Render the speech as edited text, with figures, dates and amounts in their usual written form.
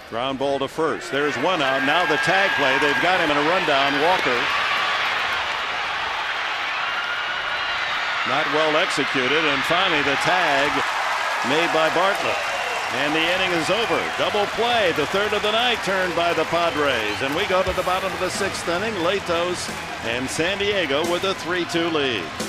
Ground ball to first. There's one out. Now the tag play. They've got him in a rundown. Walker. Not well executed, and finally the tag made by Bartlett. And the inning is over. Double play, the third of the night, turned by the Padres. And we go to the bottom of the sixth inning. Latos and San Diego with a 3-2 lead.